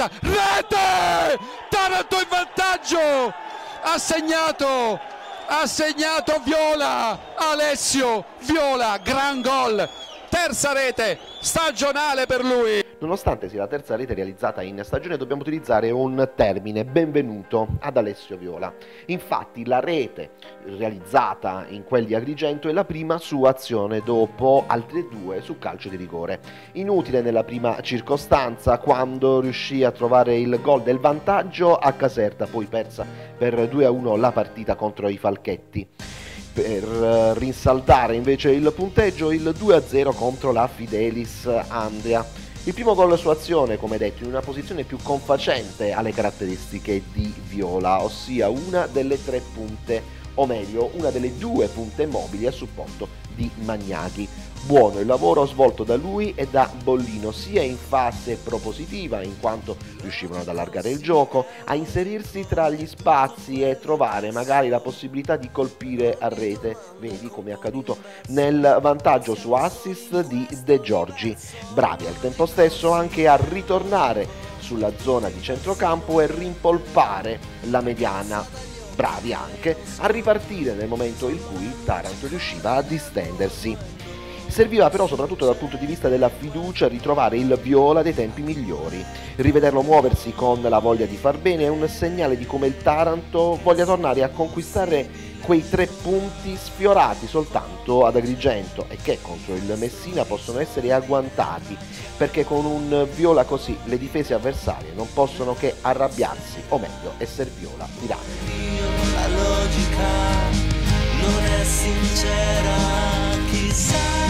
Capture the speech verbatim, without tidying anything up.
volta, rete! Taranto in vantaggio, ha segnato, ha segnato Viola, Alessio Viola, gran gol, terza rete stagionale per lui. Nonostante sia la terza rete realizzata in stagione, dobbiamo utilizzare un termine: benvenuto ad Alessio Viola. Infatti la rete realizzata in quel di Agrigento è la prima sua azione dopo altre due su calcio di rigore. Inutile nella prima circostanza, quando riuscì a trovare il gol del vantaggio a Caserta, poi persa per due a uno la partita contro i Falchetti. Per rinsaldare invece il punteggio, il due a zero contro la Fidelis Andria. Il primo gol su azione, come detto, in una posizione più confacente alle caratteristiche di Viola, ossia una delle tre punte, o meglio, una delle due punte mobili a supporto di Magnaghi. Buono il lavoro svolto da lui e da Bollino, sia in fase propositiva, in quanto riuscivano ad allargare il gioco, a inserirsi tra gli spazi e trovare magari la possibilità di colpire a rete, vedi come è accaduto nel vantaggio su assist di De Giorgi. Bravi al tempo stesso anche a ritornare sulla zona di centrocampo e rimpolpare la mediana. Bravi anche a ripartire nel momento in cui Taranto riusciva a distendersi. Serviva però, soprattutto dal punto di vista della fiducia, ritrovare il Viola dei tempi migliori. Rivederlo muoversi con la voglia di far bene è un segnale di come il Taranto voglia tornare a conquistare quei tre punti sfiorati soltanto ad Agrigento e che contro il Messina possono essere agguantati, perché con un Viola così le difese avversarie non possono che arrabbiarsi, o meglio essere Viola tirati. La logica non è sincera, chissà.